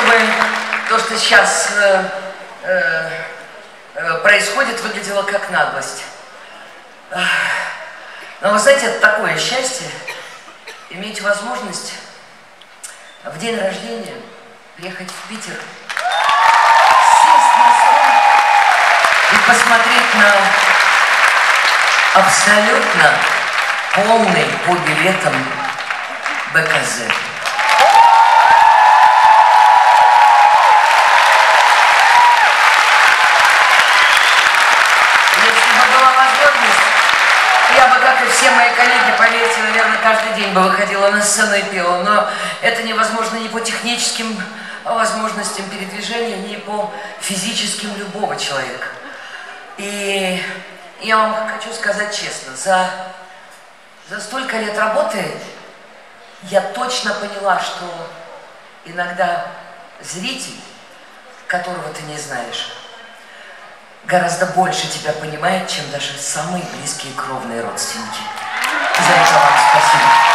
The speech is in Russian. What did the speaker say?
чтобы то, что сейчас происходит, выглядело как наглость. Но вы знаете, это такое счастье иметь возможность в день рождения приехать в Питер, сесть на стол и посмотреть на абсолютно полный по билетам БКЗ. Я бы, как и все мои коллеги, поверьте, наверное, каждый день бы выходила на сцену и пела, но это невозможно ни по техническим возможностям передвижения, ни по физическим любого человека. И я вам хочу сказать честно, за столько лет работы я точно поняла, что иногда зритель, которого ты не знаешь, гораздо больше тебя понимает, чем даже самые близкие кровные родственники. За это вам спасибо.